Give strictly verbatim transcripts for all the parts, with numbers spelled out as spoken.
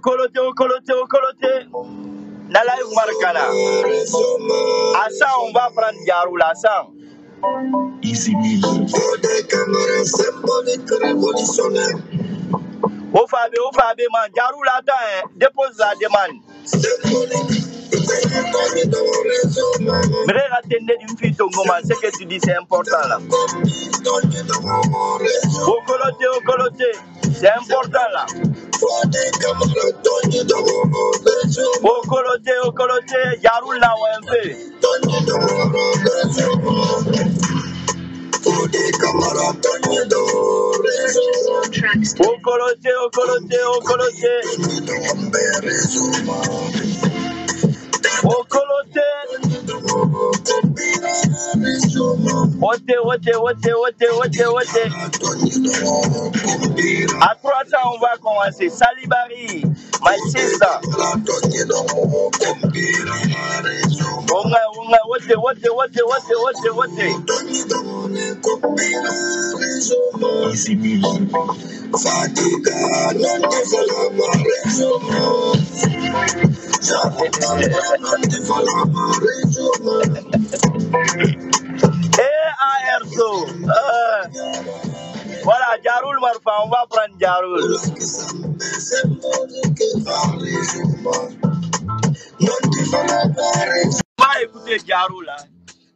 Okolote, okolote, okolote. Nala Marcana. À ça, on va prendre Yarou la sang. Easy music. Des camarades symboliques révolutionnaires. Au Fabé, au Fabé, man. Yarou la temps, dépose la demande. Mais attendez d'une fille ton moment, ce que tu dis c'est important là. Au coloté, au coloté, c'est important là. Au coloté, au coloté, Yarou là ou un peu. Au coloté, au coloté, au coloté. Au coloté. Ote, ote, ote, ote, ote, ote. À trois cents, on va commencer. Salibari, my sister. Onga, onga, ote, ote, ote, ote, ote, ote. Easy music. Fatiga, non ti falama resumo. Non ti falama resumo. Eh, Aerto. Voilà, Jaroul Marfa, on va prendre Jaroul. On va écouter Jaroul là.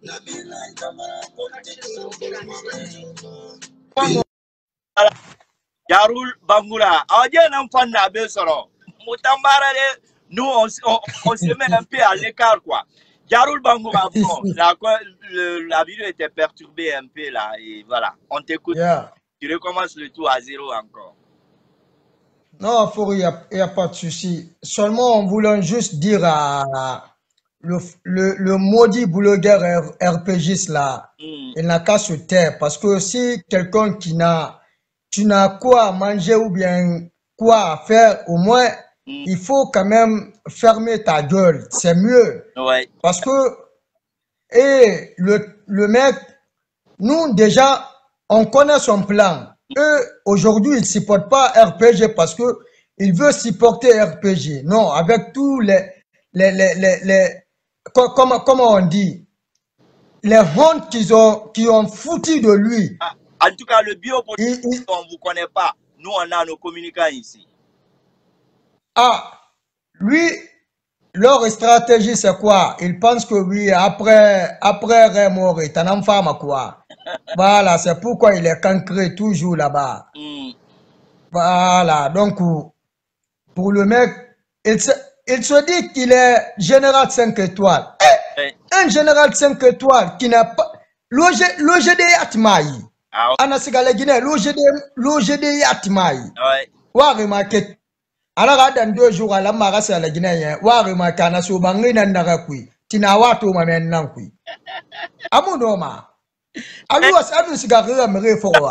Jaroul Bangoura. Adien enfant n'a besoin. Moutambara, nous on, on, on se met un peu à l'écart quoi. Jaroul Bangoura, bon, la, le, la vidéo était perturbée un peu là et voilà, on t'écoute. Yeah. Tu recommences le tout à zéro encore. Non, il n'y a, a pas de souci. Seulement, on voulait juste dire à le, le, le maudit blogueur R P G là, mm. il n'a qu'à se taire. Parce que si quelqu'un qui n'a, tu n'as quoi à manger ou bien quoi à faire, au moins, mm. il faut quand même fermer ta gueule. C'est mieux. Ouais. Parce que, et le, le mec, nous déjà, on connaît son plan. Eux, aujourd'hui, ils ne supportent pas R P G parce qu'ils veulent supporter R P G. Non, avec tous les... les, les, les, les comment, comment on dit? Les hontes qu'ils ont, qui ont foutu de lui. Ah, en tout cas, le biopolitique, on ne vous connaît pas. Nous, on a nos communicants ici. Ah, lui, leur stratégie, c'est quoi? Ils pensent que oui, après, après Raymond, il t'en femme quoi? Voilà, c'est pourquoi il est cancré toujours là-bas. Mm. Voilà, donc pour le mec, il se, il se dit qu'il est général cinq étoiles. Eh, hey. Un général cinq étoiles qui n'a pas... L'O G D Atmaï. Ah, okay. Anasigale Guinée, l'O G D Atmaï. Ouais. Wa remarqué. Alors, dans deux jours, à la marase à la Guinée, wa remarqué, Anaso Bangina Narakui. Tinawato Mamenankui. Amunoma. Alors, ça nous se garde à me réformer.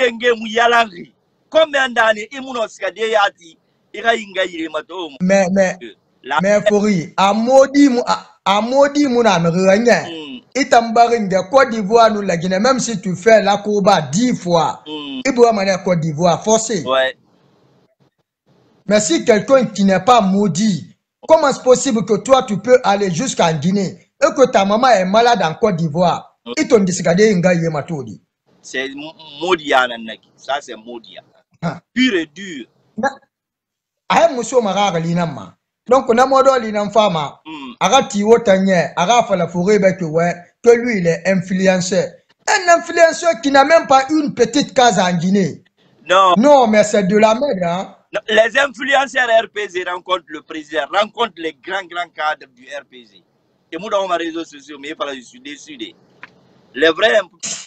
Combien d'années immunoscadé yati ira inga mato. Mais mais mais fori a modi a modi muna meranya. Itambarin de Côte d'Ivoire nous la Guinée même si tu fais la courba dix fois. Il doit mener Côte d'Ivoire forcé. Ouais. Mais si quelqu'un qui n'est pas maudit, comment est-ce possible que toi tu peux aller jusqu'en Guinée et que ta maman est malade en Côte d'Ivoire? Ils t'ont discardé inga matodi. C'est Modia nanaki. Ça c'est Modia. Pur et dur. Ahe muso maraga linama. Donc on a modo linam fama. Arati wotanye, arafa la forêt bec ouais que lui il est influenceur. Un influenceur qui n'a même pas une petite case en Guinée. Non. Non, mais c'est de la merde hein. Non, les influenceurs R P Z rencontrent le président, rencontrent les grands grands cadres du R P Z. Et moi dans mes réseaux sociaux, mais je suis déçu. Les vrais.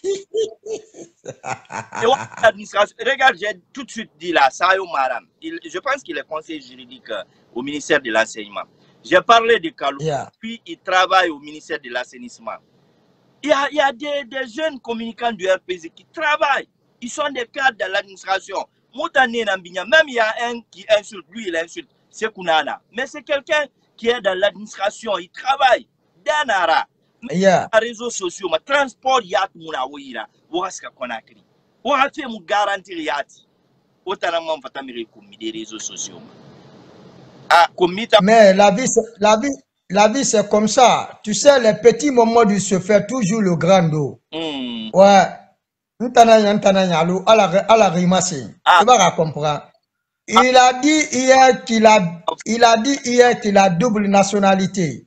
Regarde, j'ai tout de suite dit là, Sayo Maram. Il, je pense qu'il est conseiller juridique au ministère de l'Enseignement. J'ai parlé de Kalou, yeah. Puis il travaille au ministère de l'Assainissement. Il y a, il y a des, des jeunes communicants du R P Z qui travaillent. Ils sont des cadres de l'administration. Même il y a un qui insulte, lui il insulte, c'est Kounana. Mais c'est quelqu'un qui est dans l'administration, il travaille. Danara. Yeah. Les réseaux sociaux, le transport yat muna wira, waska konakri. Wa fait mu garantir yati. Otana mam fatamire comme des réseaux sociaux. Ah, komita. Mais la vie, la vie, la vie, c'est comme ça. Tu sais, les petits moments du se fait toujours le grand dos. Mm. Ouais. Ntananya, ntananya, allo, à la, à la rimasi. Ah. Tu vas comprendre. Il a dit hier qu'il a, il a dit hier qu'il a double nationalité.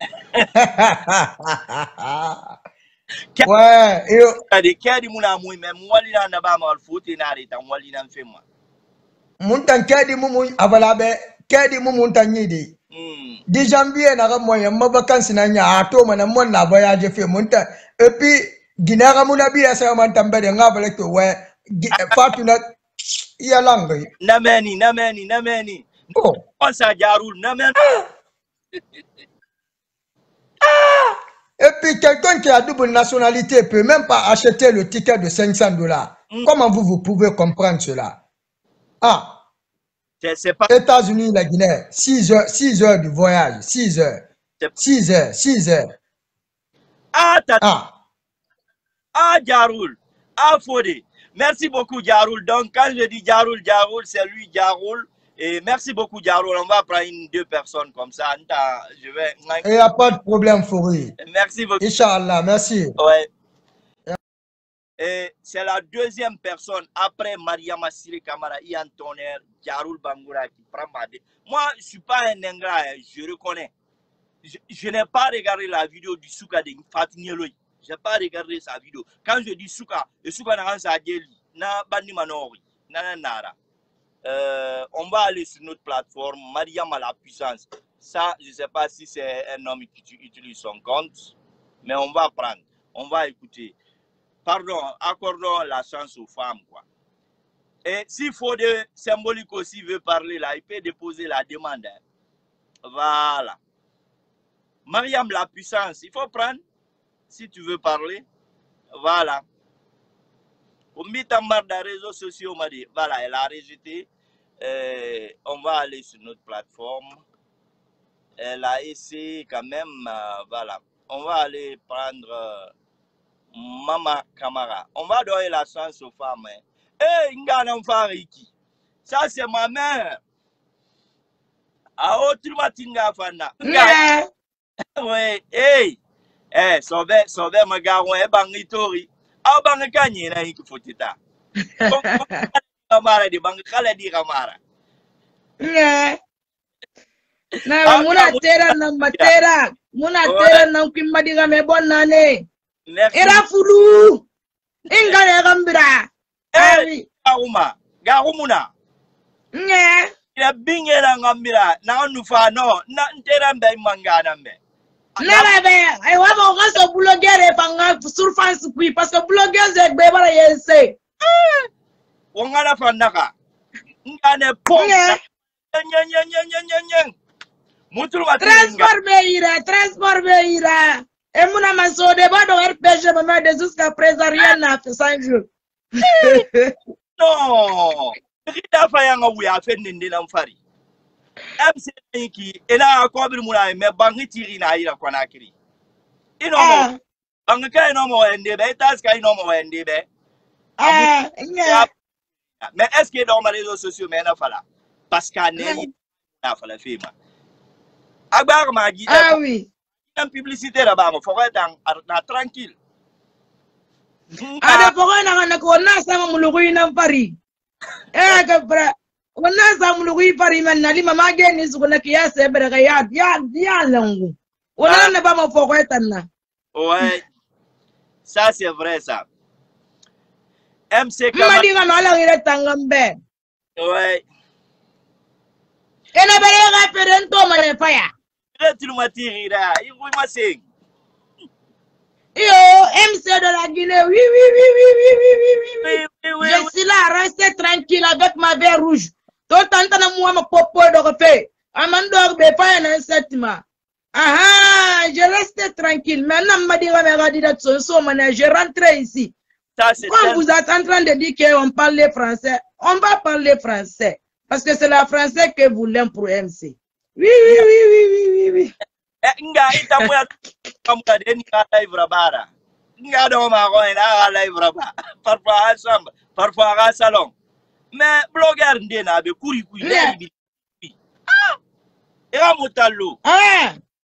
Ouais. Et kedi muna mui même wali na na ba ma foot na reta wali na mfema. Muntan kedi mumu avalabe kedi mumu ntanyidi. Mm. Di janvier na ga moyen ma vacances na nya ato mana mon na voyage fait monta et puis ginara muna bi asa man tambede ngabale to we fatuna ya langue. Nameni nameni nameni. Oh. On sa jarul nameni. Ah! Et puis quelqu'un qui a double nationalité peut même pas acheter le ticket de cinq cents dollars. Mm. Comment vous, vous pouvez comprendre cela? Ah! C'est pas... États-Unis, la Guinée, six heures, six heures de voyage, six heures. six heures, six heures. Ah, ah. ah, Jaroul. Ah, Fodé. Merci beaucoup, Jaroul. Donc, quand je dis Jaroul, Jaroul, c'est lui, Jaroul. Et merci beaucoup, Jaroul. On va prendre une, deux personnes comme ça. Je vais... Il n'y a pas de problème, Fouri. Merci beaucoup. Inch'Allah, merci. Ouais. Et c'est la deuxième personne après Mariama Siré Kamara, Ian Tonnerre, Jaroul Bangoura qui prend ma dé. Moi, je ne suis pas un ingrat, je reconnais. Je, je n'ai pas regardé la vidéo du Souka de Fatinieloi. Je n'ai pas regardé sa vidéo. Quand je dis Souka, le Souka n'a pas dit na bandi manori, na nara. Euh, on va aller sur notre plateforme, Mariama la puissance. Ça, je ne sais pas si c'est un homme qui utilise son compte, mais on va prendre, on va écouter. Pardon, accordons la chance aux femmes, quoi. Et s'il faut de symbolique aussi veut parler là, il peut déposer la demande. Hein. Voilà. Mariam la puissance, il faut prendre si tu veux parler. Voilà. Pour mettre en marre des réseaux sociaux, m'a dit, voilà, elle a rejeté. Euh, on va aller sur notre plateforme. Elle a essayé quand même, euh, voilà. On va aller prendre... Euh, Mama Kamara. On va donner la chance aux femmes. Eh, hey, Ngana Mfariki. Ça, c'est ma mère. Ah, oh, tu m'as dit Fana. Oui, hey. Eh, sauve, sauve, ma gars, ouais, bangitori. Ah, bangikanye, na hiki fotita. Kamara di bangikala di Kamara. Yeah. Na, muna tera na matera. Muna tera na kimadiga me bonane. Era fulu. Ingane gambira. Eh, Gauma. Gaumuna. Nye. Ila bingela ngambira. Na nufa no. Na ntera mbe mangana mbe. Na be. Ai wa ba ngaso blogger fanga surface kui parce que blogger ze gbe bara yense. Wongana fandaka. Ngane pom. Nye nye nye nye nye nye. Mutulu mati. Transport beira, transport beira. Et mon amasso de bas dans R P G, maman, de jusqu'à présent, rien n'a fait cinq jours. Non! Rita Fayanga, oui, a fait une fari. M C qui est là à Kobri Moulay, mais Bangiti na ira Kwanakiri. Il n'a pas de no more N D B, Taska no more N D B. Mais est-ce qu'il est dans les réseaux sociaux, mais il n'a pas là? Parce qu'il n'a pas la fille. Abar m'a dit. Ah oui. Une publicité là-bas, il faut être tranquille. Ah, il faut être tranquille. Paris. Eh, que on a ça, mon Paris, maintenant, les mamans gagnent ce qu'on a qui a c'est vrai, il y a, il y a, il y a l'angle. On n'a pas mon faut être là. Ouais, ça c'est vrai ça. M C K. Maman dit qu'on a l'air d'être ouais. Et la belle rappelle un tour, mais pas ya. Tu m'as tiré là, il vous m'a dit. Yo, M C de la Guinée, oui, oui, oui, oui, oui, oui, oui, oui, oui, oui. Je suis là, restez tranquille avec ma verre rouge. Tout le temps, moi, ma popo de refait. Amandor, mais pas un insectement. Ah ah, je reste tranquille. Maintenant, m'a dit, je rentre ici. Quand vous êtes en train de dire qu'on parle les français, on va parler français. Parce que c'est la français que vous l'aimez pour M C. Oui, oui, oui, oui, oui, oui, oui. Nga ita mo ya kamka de ni ka live rabara. Nga do ma ko ina live rabara. Parfois ensemble, parfois à salon. Mais blogueur ndé na be kuri kuri bi. Ah! Era Motalo. Ah.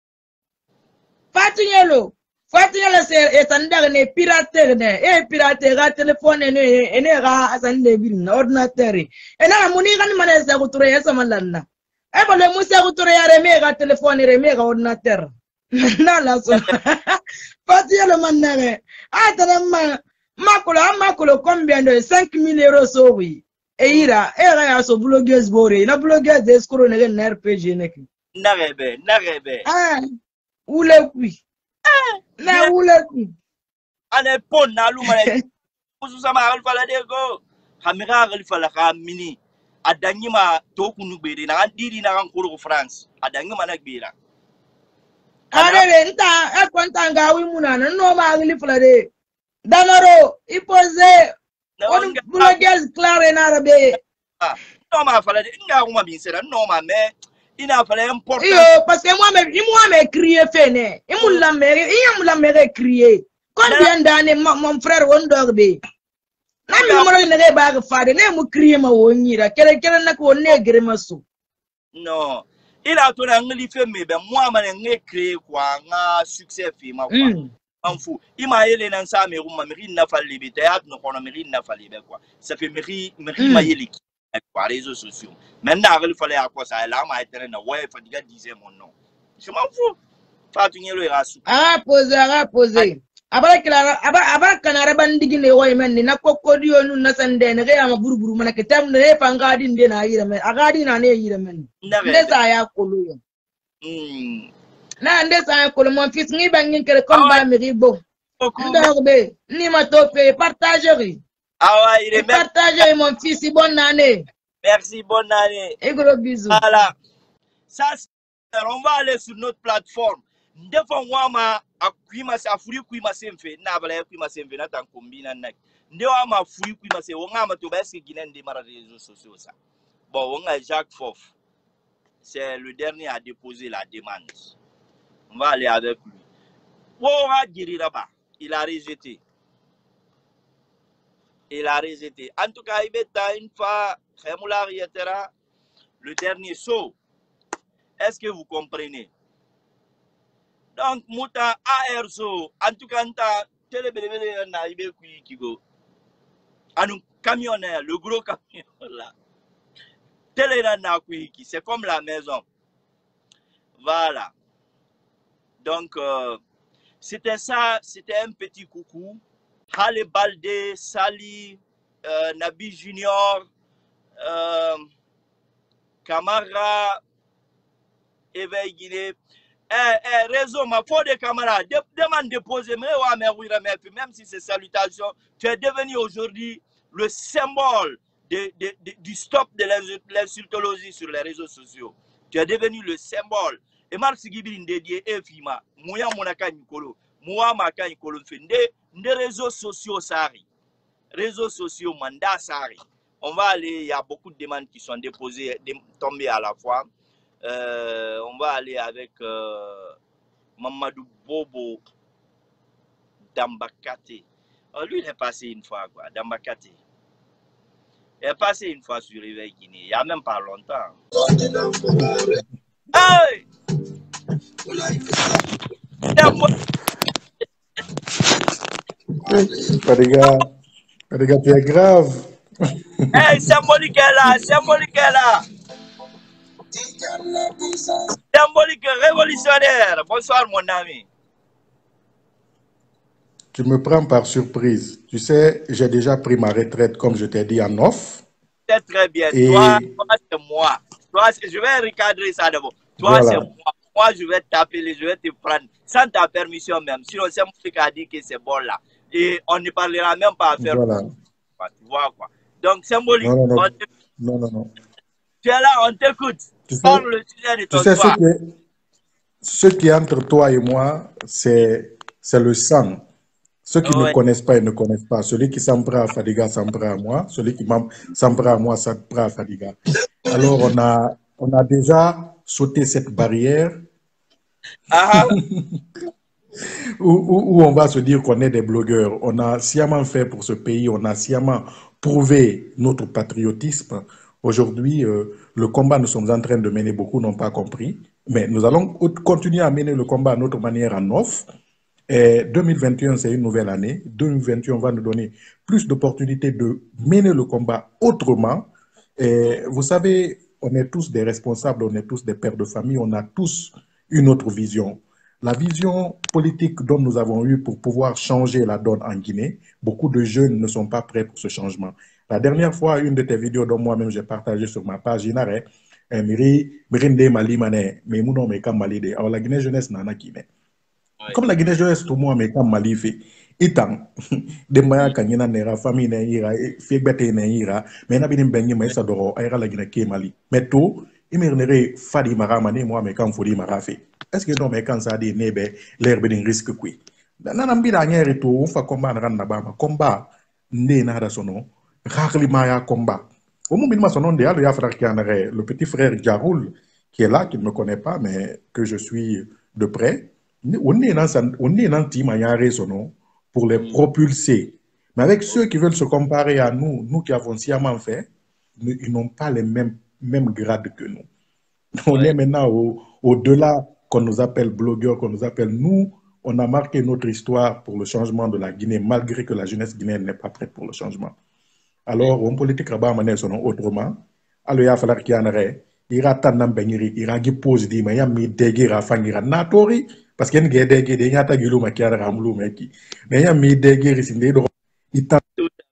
Fatignelo. Fatignelo c'est etandar ne pirater ne. E pirater ga téléphone ne ene ga asande bin ordinateur. Ena muni kan mané sa ko touré sa malanna. E ba le musa ko touré ya remé ga téléphone remé ga ordinateur. Na la so. Fatignelo manare. Ah tanama makolo makolo combien de cinq mille euros so oui. E ira e ga ya so blogueuse boré. Na blogueuse de escroc ne ga R P G ne ki. Narebe, narebe. Ah. Oule kui. Na oule kui. Ane pon na lumane. Kusu sama alfa la dego. Kamera alfa la kamini. Adanyi ma toku nubere na andiri na kankuru France. Adanyi ma nagbira. Arele nta e konta ngawi munana no ma alfa de. Danaro ipose on blogueuse clare na arabe. Ah, no ma fala de nga uma binsera no ma me. Il a fallu important. Yo, parce que moi, moi, me crier fene. Il m'a la mère, il m'a la mère crier. Combien d'années mon frère on dorbe? Na mi mo ne ba fade, ne mo crier ma wonira. Kele kele na ko ne gere maso. Non. Il a tout ngli fait mais ben moi ma ne créer quoi, nga succès fi ma quoi. En fou. Il m'a yele nan sa me ruma meri na falli bi théâtre no kono meri na falli be quoi. Ça fait meri meri ma yele par réseaux sociaux. Maintenant, il fallait à quoi ça là, ma éternel, ouais, Fadiga disait mon nom. Je m'en fous. Fatou le rassou. Ah, posé, ah, posé. Aba kila aba aba kana raban digine way men ni na kokodiyo nun na sande ne ga ma burburu mana ke tam ne fa ngadi nde na yira men agadi na ne yira men nde sa ya kolu yo mm na nde sa ya kolu mon fils ngi bangin kere comme ba mi ribo ndorbe ni ma to fe partager. Ah ouais, il est partagé mon fils, bonne année. Merci, bonne année. Et gros bisous. Voilà. Ça, on va aller sur notre plateforme. Des fois, on va akuima sa furi kuima semfe na bala kuima semfe na tan kombina na. Ndio ama furi kuima se wonga ma to baske guinéen de mara réseaux sociaux ça. Bon, wonga Jacques Fof. C'est le dernier à déposer la demande. On va aller avec lui. Wora Giri là-bas, il a rejeté. Il a rejeté. En tout cas, il est une fois, le dernier saut. Est-ce que vous comprenez? Donc, Mouta A R saut. En tout cas, un camionneur, le gros camion là. C'est comme la maison. Voilà. Donc, euh, c'était ça, c'était un petit coucou. Hale Balde, Sali, euh, Nabi Junior, euh, Camara, Éveil Guinée. Eh, eh, réseau, ma faute de camarades, demande de poser, même si c'est salutation, tu es devenu aujourd'hui le symbole de, de, de, du stop de l'insultologie sur les réseaux sociaux. Tu es devenu le symbole. Et Marc Sigibin dédié, et Fima, Mouya Monaka Nikolo, Mouya Maka Nikolo Fende, des réseaux sociaux Sari, réseaux sociaux mandat Sari. On va aller, il y a beaucoup de demandes qui sont déposées, tombées à la fois. Euh, on va aller avec euh, Mamadou Bobo Dambakate. Oh, lui, il est passé une fois, quoi, Dambakate. Il est passé une fois sur Réveil Guinée, il n'y a même pas longtemps. Hey! Fadiga, Fadiga, tu es grave. Hey, symbolique est là, symbolique est là. Symbolique révolutionnaire. Bonsoir, mon ami. Tu me prends par surprise. Tu sais, j'ai déjà pris ma retraite, comme je t'ai dit, en off. C'est très bien. Et... Toi, toi c'est moi. Toi, je vais recadrer ça d'abord. Toi, voilà. C'est moi. Moi, je vais t'appeler, je vais te prendre, sans ta permission même. Sinon, c'est moi qui a dit que c'est bon là. Et on ne parlera même pas à faire. Voilà. Tu vois quoi. Donc, symbolique. Non, non, non. On non, non, non. Tu es là, on t'écoute. Tu sais, parle le sujet de ton tu sais soir. ce, que, ce qui est entre toi et moi, c'est le sang. Ceux qui oh, ne ouais. connaissent pas, ils ne connaissent pas. Celui qui s'en prend à Fadiga s'en prend à moi. Celui qui s'en prend à moi s'en prend à Fadiga. Alors, on a, on a déjà sauté cette barrière ah. où, où, où on va se dire qu'on est des blogueurs. On a sciemment fait pour ce pays, on a sciemment prouvé notre patriotisme. Aujourd'hui, euh, le combat nous sommes en train de mener, beaucoup n'ont pas compris, mais nous allons continuer à mener le combat à notre manière en off. Et deux mille vingt et un, c'est une nouvelle année. deux mille vingt et un va nous donner plus d'opportunités de mener le combat autrement. Et vous savez, on est tous des responsables, on est tous des pères de famille, on a tous une autre vision. La vision politique dont nous avons eue pour pouvoir changer la donne en Guinée, beaucoup de jeunes ne sont pas prêts pour ce changement. La dernière fois, une de tes vidéos dont moi-même j'ai partagé sur ma page, Inare, Miri, Brinde Mali Mane, mais Mouno Meka Mali de, alors la Guinée jeunesse n'en a qui n'est. Comme la Guinée jeunesse, tout le monde Meka Mali fait. Itan, de Maya Kanyana Nera, famille Naira, Fiebete Naira, mais n'a bien baigné Maïsa Doro, Aira la Guinée Mali. Mais tout, il m'a Fadi Maramane, moi, mais quand Fodi Marafe. Est-ce que non, mais quand ça dit Nebe, l'herbe d'un risque qui? Nanambi la Nière et tout, on fait combat en Ranabama, combat, né n'a son nom. Rarely Maya combat. Au moment où son nom de le petit frère Jaroul, qui est là, qui ne me connaît pas, mais que je suis de près, on est dans un team à son nom pour les propulser. Mais avec ceux qui veulent se comparer à nous, nous qui avons sciemment fait, nous, ils n'ont pas les mêmes, mêmes grades que nous. On ouais. est maintenant au-delà au qu'on nous appelle blogueurs, qu'on nous appelle nous. On a marqué notre histoire pour le changement de la Guinée, malgré que la jeunesse guinéenne n'est pas prête pour le changement. Alors, on politique rabat mané son autrement. Alors, il va falloir qu'il y en ait. Il y a tant d'embênir, il y a des poses d'ima, il y a mis des guerres à faire natori, parce qu'il y a des guerres, il y a des guerres qui a ramolou, mais il y a mis des guerres ici, il t'a.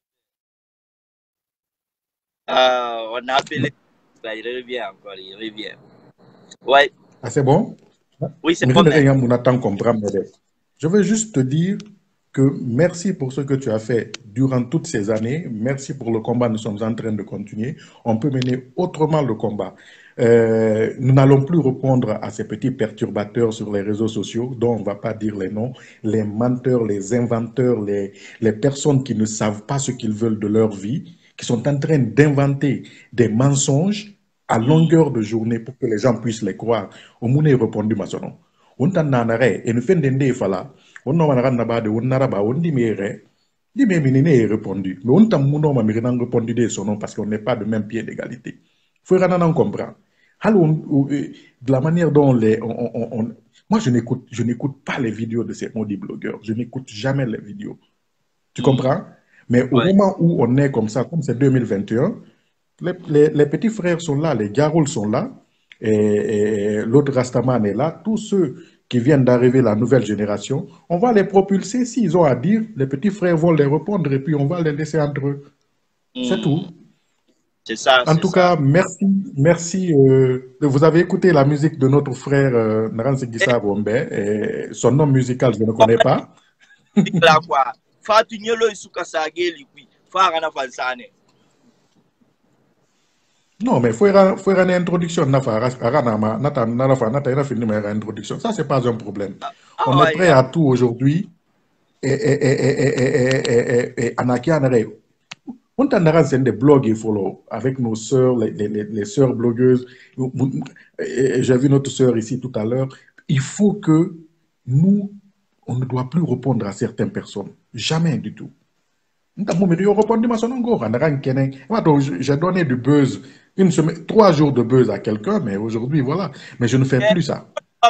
Ah, on a appelé. Il revient encore, il revient. Ouais. Ah, c'est bon? Oui, c'est bon. Je veux juste te dire que merci pour ce que tu as fait durant toutes ces années. Merci pour le combat, nous sommes en train de continuer. On peut mener autrement le combat. Euh, nous n'allons plus répondre à ces petits perturbateurs sur les réseaux sociaux, dont on ne va pas dire les noms, les menteurs, les inventeurs, les, les personnes qui ne savent pas ce qu'ils veulent de leur vie, qui sont en train d'inventer des mensonges à longueur de journée pour que les gens puissent les croire. On m'a répondu, ma sono. On t'a nanare, et nous faisons des fala. On a répondu, on a répondu, on a répondu. Mais on t'a répondu de son nom parce qu'on n'est pas de même pied d'égalité. Il faut comprendre. De la manière dont les, on, on, on, moi je n'écoute, je n'écoute pas les vidéos de ces maudits blogueurs. Je n'écoute jamais les vidéos. Tu mmh. comprends? Mais au ouais. moment où on est comme ça, comme c'est deux mille vingt et un, les, les, les petits frères sont là, les Garouls sont là, et, et l'autre Rastaman est là. Tous ceux qui viennent d'arriver, la nouvelle génération, on va les propulser. S'ils ont à dire, les petits frères vont les répondre et puis on va les laisser entre eux. Mmh. C'est tout. C'est ça. En tout ça. cas, merci. merci euh, vous avez écouté la musique de notre frère euh, Naranse Gissa Bombe. Et son nom musical, je ne connais pas. Non, mais il faut faire une introduction. Ça, c'est pas un problème. On est prêt à tout aujourd'hui. Et, et, et, et, et, et, et, on t'en des blogs et follow avec nos sœurs, les, les, les sœurs blogueuses. J'ai vu notre sœur ici tout à l'heure. Il faut que nous, on ne doit plus répondre à certaines personnes. Jamais du tout. J'ai donné du buzz, une semaine, trois jours de buzz à quelqu'un, mais aujourd'hui, voilà. Mais je ne fais plus ça.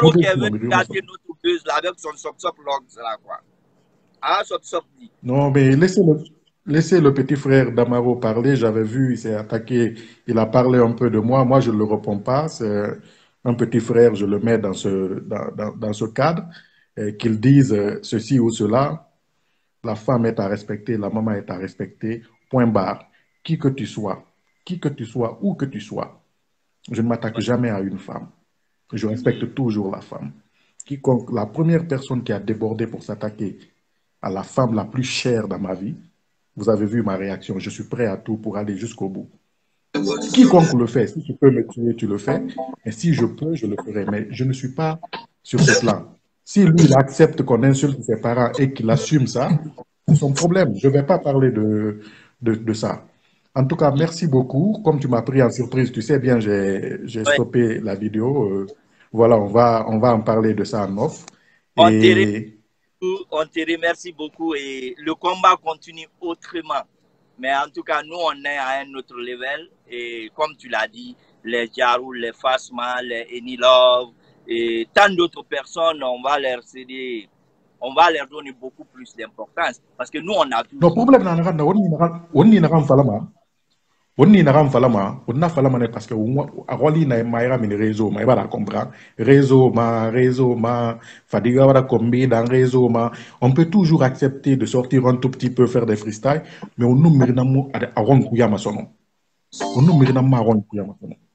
Non, mais laissez-le. Laissez le petit frère d'Amaro parler. J'avais vu, il s'est attaqué, il a parlé un peu de moi. Moi, je ne le réponds pas. C'est un petit frère, je le mets dans ce, dans, dans, dans ce cadre. Qu'il dise ceci ou cela. La femme est à respecter, la maman est à respecter. Point barre. Qui que tu sois, qui que tu sois, où que tu sois, je ne m'attaque jamais à une femme. Je respecte toujours la femme. Quiconque, la première personne qui a débordé pour s'attaquer à la femme la plus chère dans ma vie, vous avez vu ma réaction, je suis prêt à tout pour aller jusqu'au bout. Quiconque le fait, si tu peux me tuer, tu le fais. Et si je peux, je le ferai. Mais je ne suis pas sur ce plan. Si lui, il accepte qu'on insulte ses parents et qu'il assume ça, c'est son problème. Je ne vais pas parler de, de, de ça. En tout cas, merci beaucoup. Comme tu m'as pris en surprise, tu sais bien, j'ai stoppé la vidéo. Euh, voilà, on va, on va en parler de ça en off. Et... On te remercie beaucoup et le combat continue autrement. Mais en tout cas, nous, on est à un autre level. Et comme tu l'as dit, les Jarou, les Fasma, les Enilov, et tant d'autres personnes, on va leur céder, on va leur donner beaucoup plus d'importance. Parce que nous, on a tout. Le problème, on n'y n'a pas on n'y n'a pas on n'a pas parce que on na maïra mini réseau ma va comprendre réseau ma réseau ma fadiga va combiner dans réseau ma on peut toujours accepter de sortir un tout petit peu faire des freestyle mais on nous mérite mo à ron kuya ma sono on nous mérite ma ron kuya ma sono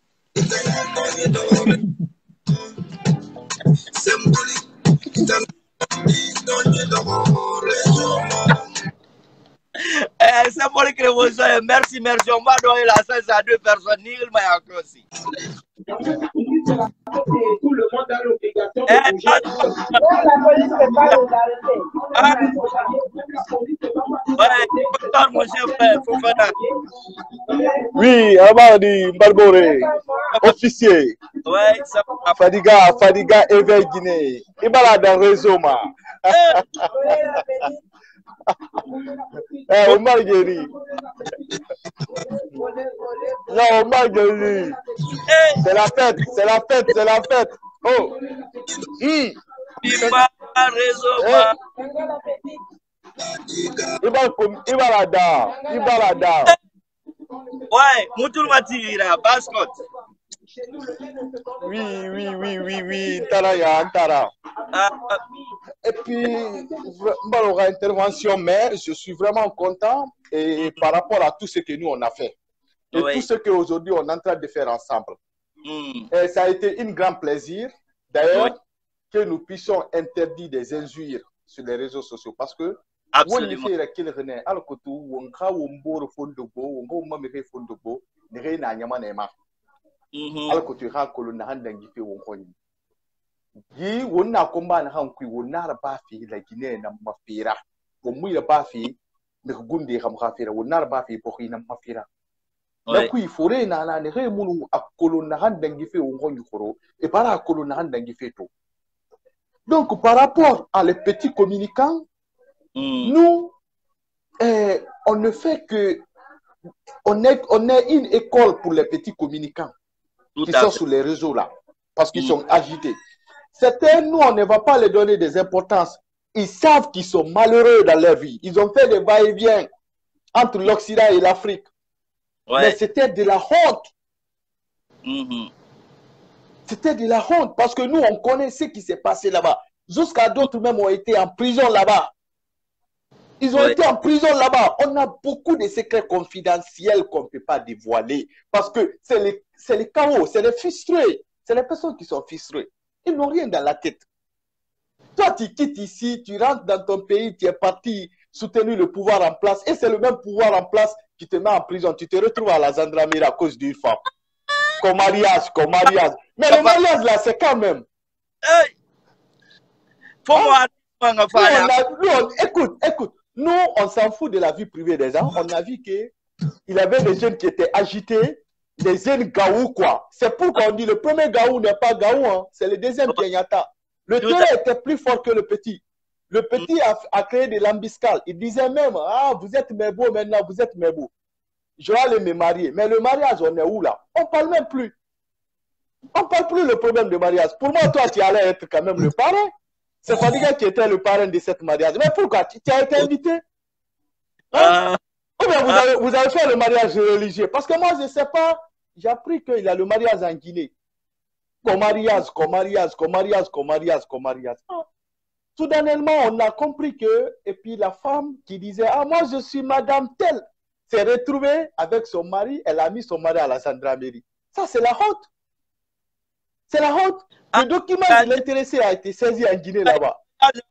Eh, c'est pour que vous soyez. Merci, merci. On va donner la chance à deux personnes. Nil Mayako aussi. Tout le monde a l'obligation Eh, de bouger. La police ne peut pas nous arrêter. Ah, ouais, docteur, mon chef, Fofana. Oui, Amadi Mbalboré, officier. Ouais, ça va. Fadiga, Fadiga, éveil Guinée. Il va là dans le réseau, ma. Eh, Omar Guéry. Non, Omar Guéry. C'est la fête, c'est la fête, c'est la fête. Oh. Mm. Il va réseau. Eh. Il va, il va là-dedans. Il va là-dedans. Ouais, Moutoul Matira, Bascot. Oui, oui, oui, oui, oui, Tara, ya, Tara. Ah, Et puis, aura intervention, mais je suis vraiment content et par rapport à tout ce que nous on a fait et oui. tout ce qu'aujourd'hui on est en train de faire ensemble. Mm. Et ça a été un grand plaisir, d'ailleurs, Oui. que nous puissions interdire des injures sur les réseaux sociaux parce que Absolument. Mhm. Al ko tu ha ko na handa ngi fe won koni gi wonna ko ba na han ku wonna ba fi la gine na mafira ko mu ya ba fi me gunde xam khafira wonna ba fi ko na mafira na ku fore na na ne he munu akolo na handa ngi fe won koni khoro e para akolo na handa ngi fe to. Donc par rapport à les petits communicants, mm. nous eh, on ne fait que on est on est une école pour les petits communicants. Tout qui sont fait. Sur les réseaux là, parce qu'ils mmh. sont agités. Certains, nous, on ne va pas les donner des importances. Ils savent qu'ils sont malheureux dans leur vie. Ils ont fait des va-et-vient entre l'Occident et l'Afrique. Ouais. Mais c'était de la honte. Mmh. C'était de la honte, parce que nous, on connaît ce qui s'est passé là-bas. Jusqu'à d'autres même ont été en prison là-bas. Ils ont ouais. été en prison là-bas. On a beaucoup de secrets confidentiels qu'on ne peut pas dévoiler. Parce que c'est les, les chaos, c'est les frustrés. C'est les personnes qui sont frustrées. Ils n'ont rien dans la tête. Toi, tu quittes ici, tu rentres dans ton pays, tu es parti soutenir le pouvoir en place. Et c'est le même pouvoir en place qui te met en prison. Tu te retrouves à la Zandramira à cause d'une femme. Comme mariage, comme mariage. Mais le mariage là, c'est quand même. Hey. Faut hein? Moi, nous, on a, nous, on, écoute, écoute. Nous, on s'en fout de la vie privée des gens. On a vu qu'il y avait des jeunes qui étaient agités, des jeunes gaou, quoi. C'est pourquoi on dit le premier gaou n'est pas gaou, hein. C'est le deuxième Kenyatta. Le deux était plus fort que le petit. Le petit a, a créé de l'ambiscale. Il disait même, ah, vous êtes mes beaux maintenant, vous êtes mes beaux. Je vais aller me marier. Mais le mariage, on est où là? On ne parle même plus. On ne parle plus le problème de mariage. Pour moi, toi, tu allais être quand même le parrain. C'est Fadiga qui était le parrain de cette mariage. Mais pourquoi? Tu, tu as été invité? Hein? Ou bien vous avez, vous avez fait le mariage religieux? Parce que moi, je ne sais pas. J'ai appris qu'il y a le mariage en Guinée. Comme mariage, comme mariage, comme mariage, comme mariage, comme mariage. Soudainement, on a compris que, et puis la femme qui disait, ah, moi, je suis madame telle, s'est retrouvée avec son mari, elle a mis son mari à la Zandramiri. Ça, c'est la honte. C'est la honte. Le document de l'intéressé a été saisi en Guinée là-bas.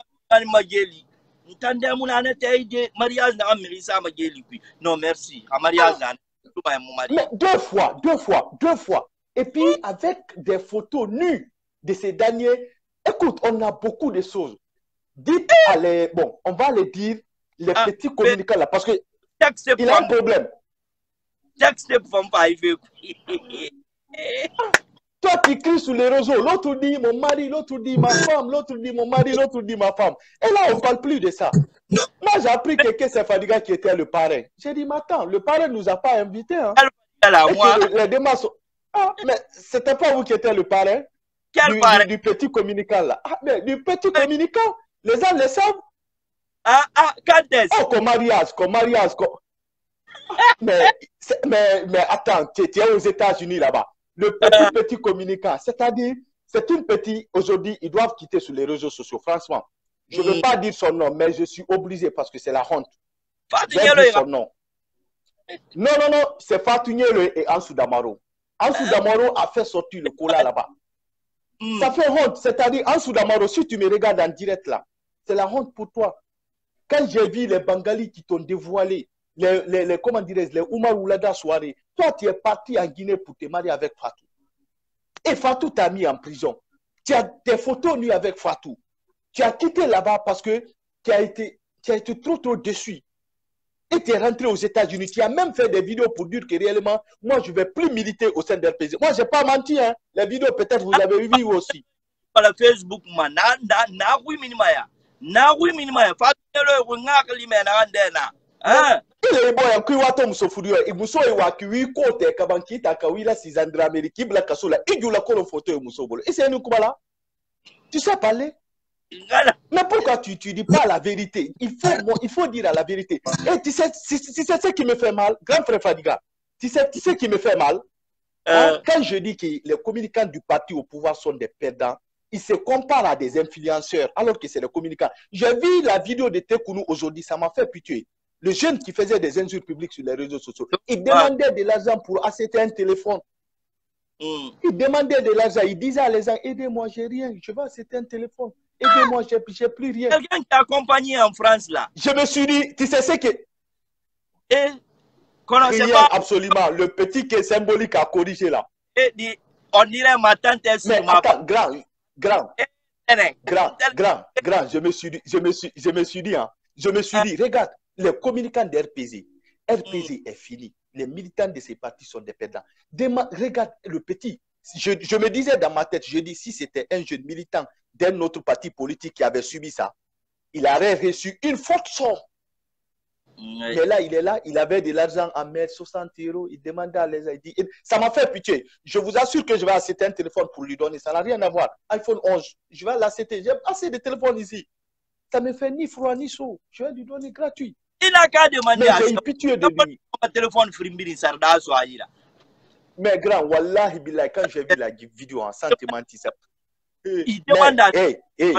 Non, merci. Mais deux fois, deux fois, deux fois. Et puis, avec des photos nues de ces derniers. Écoute, on a beaucoup de choses. Dites à les... Bon, on va les dire, les ah, petits communicants là, parce que il a un problème. Chaque step from five. Toi, tu cries sur les réseaux. L'autre dit mon mari, l'autre dit ma femme, l'autre dit mon mari, l'autre dit ma femme. Et là, on ne parle plus de ça. Moi, j'ai appris que c'est Fadiga qui était le parrain. J'ai dit, mais attends, le parrain ne nous a pas invités. Hein. Alors, moi... les, les démarches... Ah, mais c'était pas vous qui étiez le parrain? Quel du, parrain? Du, du petit communicant là. Ah, mais du petit communicant, les gens le savent. Ah, ah, quand est-ce? Oh, comme mariage, comme mariage. Comme... mais, mais, mais attends, tu es aux États-Unis là-bas. Le petit, euh... petit communicant, c'est-à-dire, c'est une petite. Aujourd'hui, ils doivent quitter sur les réseaux sociaux, franchement. Je ne veux mmh. pas dire son nom, mais je suis obligé parce que c'est la honte. Je vais dire son nom. Non, non, non, c'est Fatou Nyele et Ansou Damaro. Ansou Damaro a fait sortir le cola là-bas. Mm. Ça fait honte. C'est-à-dire, Ansou Damaro, si tu me regardes en direct là, c'est la honte pour toi. Quand j'ai vu les Bengalis qui t'ont dévoilé, les, les, les, comment dirais-je, les Oumar Oulada soirée, toi, tu es parti en Guinée pour te marier avec Fatou. Et Fatou t'a mis en prison. Tu as des photos nues avec Fatou. Tu as quitté là-bas parce que tu as été, tu as été trop, trop déçu. Et tu es rentré aux États-Unis. Tu as même fait des vidéos pour dire que réellement, moi, je ne vais plus militer au sein de R P G. Moi, je n'ai pas menti. Hein. Les vidéos, peut-être, vous avez vu aussi. Sur le Facebook, man, na na na oui minimaya, na oui minimaya. Pas de le renard limena andena. Hein? Il est bon. Il y a un sofurio. Il muso e wakiwi kote kabanki takawila sizandra Amérique bla kasola. Il y a la photo e muso bolo. Et c'est un kubala. Tu sais parler? Mais pourquoi tu ne dis pas la vérité? Il faut, bon, il faut dire la vérité. Et tu sais, tu sais ce qui me fait mal, grand frère Fadiga, tu sais, tu sais ce qui me fait mal? Euh... Hein, quand je dis que les communicants du parti au pouvoir sont des perdants, ils se comparent à des influenceurs alors que c'est les communicants. J'ai vu la vidéo de Tekounou aujourd'hui, ça m'a fait pitié. Le jeune qui faisait des injures publiques sur les réseaux sociaux, il demandait de l'argent pour acheter un téléphone. Mm. Il demandait de l'argent, il disait à les gens, aidez-moi, j'ai rien, je vais acheter un téléphone. Aidez-moi, je n'ai plus rien. Quelqu'un qui t'a accompagné en France là. Je me suis dit, tu sais ce que... Et rien, pas... absolument. Le petit qui est symbolique à corriger là. Et dit, on dirait ma tante est sur mais ma... attends, grand, grand, et... grand, grand, grand, je me suis dit, je me suis, je me suis dit, hein, je me suis dit, regarde, les communicants de R P G, R P G mm. est fini. Les militants de ces partis sont des perdants. Dema... Regarde le petit. Je, je me disais dans ma tête, je dis, si c'était un jeune militant d'un autre parti politique qui avait subi ça, il aurait reçu une forte somme. Oui. Mais là, il est là, il avait de l'argent à mettre, soixante euros, il demandait à les gens, il dit, ça m'a fait pitié. Je vous assure que je vais acheter un téléphone pour lui donner, ça n'a rien à voir. iPhone onze, je vais l'acheter, j'ai assez de téléphones ici. Ça me fait ni froid ni chaud, je vais lui donner gratuit. Il n'a qu'à demander à j'ai une pitié de lui. Téléphone Frimbiri Sarda Soaïla. Mais grand, wallahi billah, quand j'ai vu la vidéo en sentiment, ça. Il demande à hey, hey,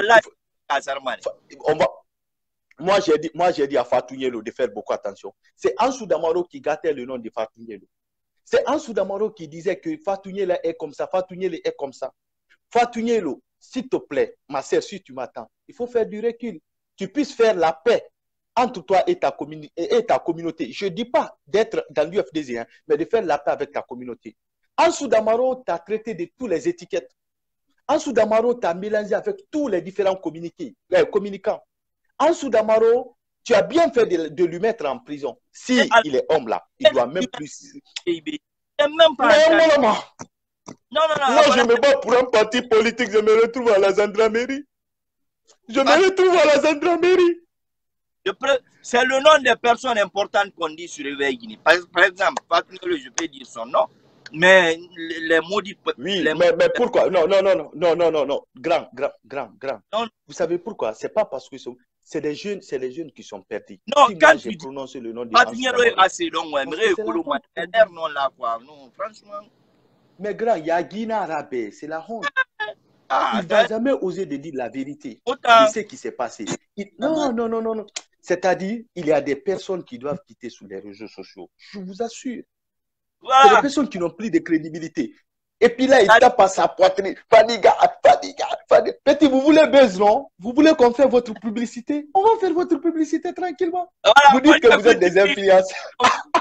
on va... Moi, j'ai dit, moi, j'ai dit à Fatou Nyele de faire beaucoup attention. C'est Ansou Damaro qui gâtait le nom de Fatou Nyele. C'est Ansou Damaro qui disait que Fatou Nyele est comme ça, Fatou Nyele est comme ça. Fatou Nyele, s'il te plaît, ma sœur, si tu m'attends, il faut faire du recul. Tu puisses faire la paix entre toi et ta, communi et ta communauté. Je ne dis pas d'être dans l'U F D Z, hein, mais de faire la paix avec ta communauté. Ansou Damaro t'a traité de toutes les étiquettes. Ansou Damaro t'a mélangé avec tous les différents communiqués, les communicants. Ansou Damaro, tu as bien fait de, de lui mettre en prison. Si à... il est homme là, il doit même plus... Même pas mais non, non, non. Non, non, non. Moi, je me bats pour un parti politique, je me retrouve à la gendarmerie. Je me retrouve à la gendarmerie. C'est le nom des personnes importantes qu'on dit sur Réveil Guinée. Par, par exemple, je peux dire son nom, mais les, les maudits... Oui, les mais, mais pourquoi? Non, non, non, non, non, non, non, non, grand, grand, grand, grand. Non. Vous savez pourquoi? C'est pas parce que c'est des jeunes, c'est les jeunes qui sont perdus. Non, si quand tu prononces le nom de est assez long, ouais, mais non là quoi, non, franchement. Mais grand, il y a Guina Rabé, c'est la honte. Ah, il ne va jamais oser de dire la vérité de ce qui s'est passé. Il... Non, non, non, non, non. C'est-à-dire, il y a des personnes qui doivent quitter sur les réseaux sociaux. Je vous assure. Voilà. C'est des personnes qui n'ont plus de crédibilité. Et puis là, il tape à sa poitrine. Fadiga, Fadiga, Fadiga. Petit, vous voulez buzz, non? Vous voulez qu'on fasse votre publicité? On va faire votre publicité tranquillement. Voilà, vous dites que vous êtes des influenceurs.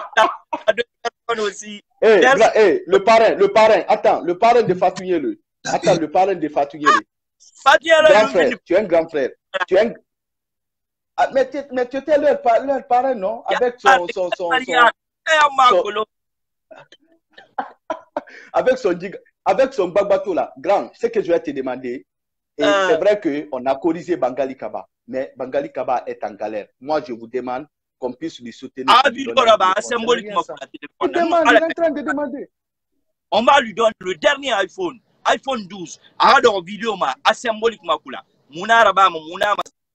aussi. Hey, là, hey, le parrain, le parrain, attends, le parrain de Fatou Nyele. Attends, le parrain de Fatou Nyele. Grand frère, tu es un grand frère. Tu es un... Ah, mais, mais tu étais leur, leur parrain, non? Avec son... son, son, son, son, son avec son giga. avec son Gbagbato là, grand, ce que je vais te demander, et euh... c'est vrai qu'on a corrigé Bangali Kaba, mais Bangali Kaba est en galère. Moi, je vous demande qu'on puisse lui soutenir. Ah, lui là-bas, symboliquement, il demande, il est en train de demander. On va lui donner le dernier iPhone, iPhone douze. Ah, dans vidéo, ma, symboliquement, kula. Mouna Rabba, Mouna.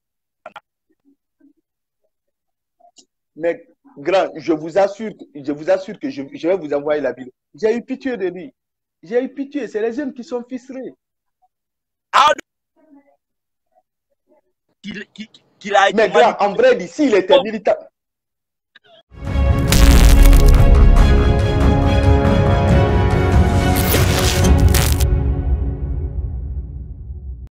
Mais grand, je vous assure, je vous assure que je, je vais vous envoyer la vidéo. J'ai eu pitié de lui. J'ai eu pitié. C'est les jeunes qui sont ficelés. Ah, qu'il, qu'il, qu'il a été mais grand, en vrai, d'ici, il était militant.